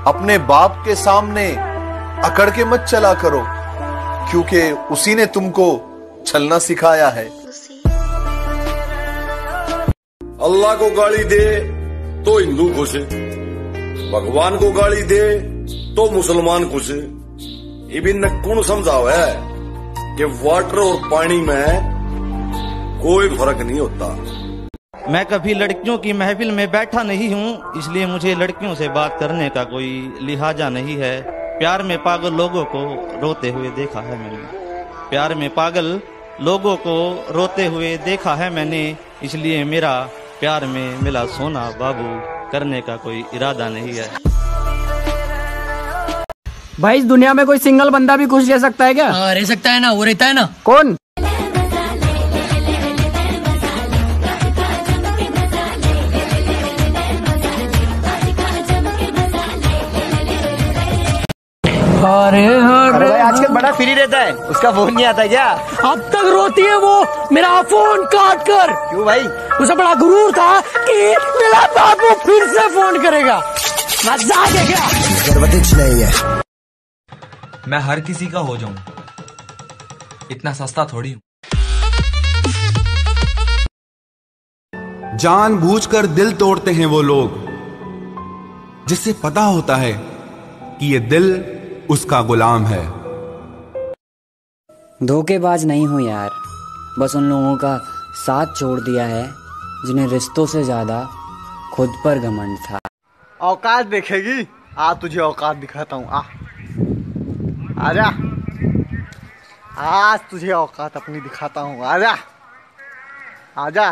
अपने बाप के सामने अकड़ के मत चला करो, क्योंकि उसी ने तुमको चलना सिखाया है। अल्लाह को गाली दे तो हिंदू खुश है, भगवान को गाली दे तो मुसलमान खुश है। इबिन कौन समझाओ है कि वाटर और पानी में कोई फर्क नहीं होता। मैं कभी लड़कियों की महफिल में बैठा नहीं हूँ, इसलिए मुझे लड़कियों से बात करने का कोई लिहाजा नहीं है। प्यार में पागल लोगों को रोते हुए देखा है मैंने, प्यार में पागल लोगों को रोते हुए देखा है मैंने, इसलिए मेरा प्यार में मिला सोना बाबू करने का कोई इरादा नहीं है। भाई इस दुनिया में कोई सिंगल बंदा भी खुश रह सकता है क्या? रह सकता है ना, वो रहता है ना। कौन? अरे भाई आजकल बड़ा फ्री रहता है, उसका फोन नहीं आता क्या? अब तक रोती है वो मेरा फोन काट कर। क्यों भाई? उसे बड़ा गुरूर था कि मेरा बाबू फिर से फोन करेगा। मजाक है क्या? मैं हर किसी का हो जाऊं, इतना सस्ता थोड़ी हूं। जानबूझकर दिल तोड़ते हैं वो लोग जिससे पता होता है कि ये दिल उसका गुलाम है। धोखेबाज नहीं हूं यार, बस उन लोगों का साथ छोड़ दिया है जिन्हें रिश्तों से ज्यादा खुद पर घमंड था। औकात देखेगी? आ तुझे औकात दिखाता हूँ, आजा, आज तुझे औकात अपनी दिखाता हूँ, आजा आजा।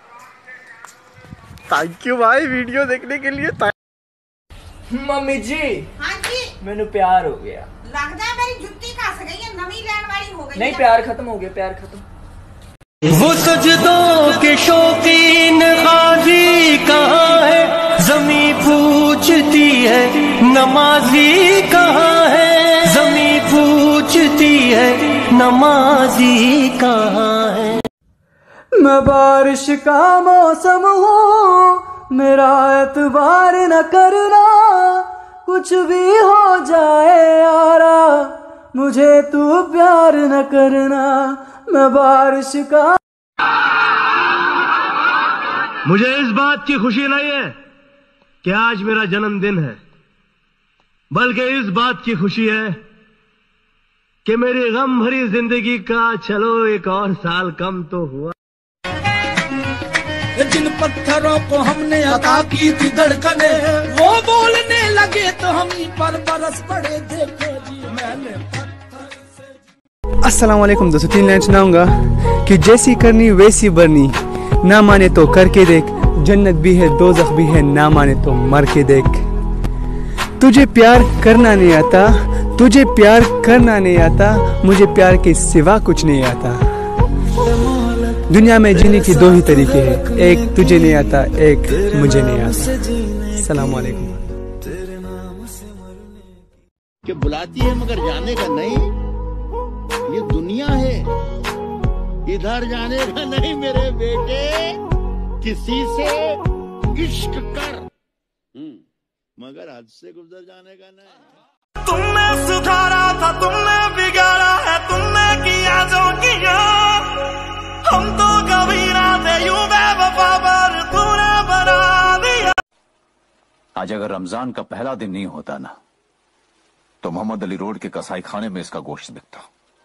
थैंक यू भाई वीडियो देखने के लिए। मम्मी जी। हाँ जी। मैंने प्यार हो गया। लगता है मेरी जुत्ती कस गई है, नवी लैंड वाली हो गई। नहीं, प्यार खत्म हो गया, प्यार खत्म। वो सजदों के शौकीन गाजी कहाँ है, जमी पूछती है नमाजी कहाँ है, जमी पूछती है नमाजी कहाँ है। मैं बारिश का मौसम हूँ, मेरा एतबार न करना, कुछ भी हो जाए यारा, मुझे तू प्यार न करना। मैं बारिश का। मुझे इस बात की खुशी नहीं है कि आज मेरा जन्मदिन है, बल्कि इस बात की खुशी है कि मेरी गम भरी जिंदगी का चलो एक और साल कम तो हुआ। जिन पत्थरों को हमने अता की थी धड़कने, वो बोलने लगे तो हम पर बरस पड़े। देखो जी मैंने अस्सलाम वालेकुम दोस्तों, 3 लाइन सुनाऊंगा कि जैसी करनी वैसी बरनी, ना माने तो करके देख, जन्नत भी है दोज़ख भी है, ना माने तो मर के देख। तुझे प्यार करना नहीं आता, तुझे प्यार करना नहीं आता, मुझे प्यार के सिवा कुछ नहीं आता। दुनिया में जीने की 2 ही तरीके हैं, एक तुझे नहीं आता, एक मुझे नहीं आता। सलाम वालेकुम। कि बुलाती है मगर जाने का नहीं, ये दुनिया है, इधर जाने का नहीं मेरे बेटे, किसी से इश्क कर, मगर हद से गुजर जाने का नहीं। तुमने सुधारा था, तुमने बिगाड़ा है, तुमने किया जो किया, हम तो कभी ना थे यूं बेवफा पर तूने बना दिया। आज अगर रमजान का पहला दिन नहीं होता ना, तो मोहम्मद अली रोड के कसाई खाने में इसका गोश्त बिकता।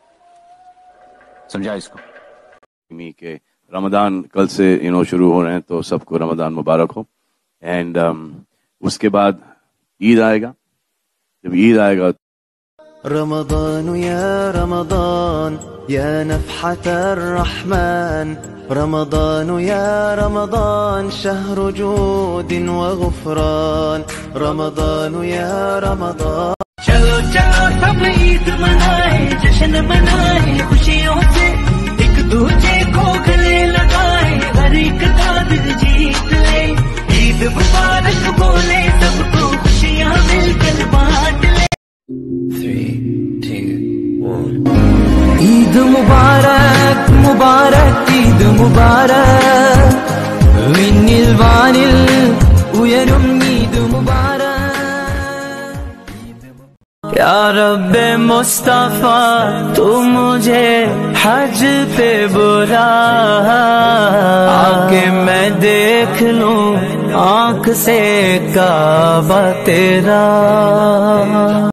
समझा इसको? के रमजान कल से शुरू हो रहे हैं, तो सबको रमजान मुबारक हो। एंड उसके बाद ईद आएगा, जब ईद आएगा रमज़ान या रमज़ान या नफ़हतर रहमान, रमज़ान या रमज़ान शहर जूदिन व गुफ़रान, रमज़ान या रमज़ान। चलो चलो सब ईद मनाए, जश्न मनाए, खुशियों से एक दूजे को गले लगाए, हर एक का दिल जीत ले, ईद मुबारक बोले सबको, खुशियाँ मिलकर बांट ले। 3, 2, 1। ईद मुबारक मुबारक ईद मुबारक, विनिल वानिल उयरुम ईद मुबारक। या रब्बे मुस्तफा तू मुझे हज पे बुला, आके मैं देख लूं आँख से काबा तेरा।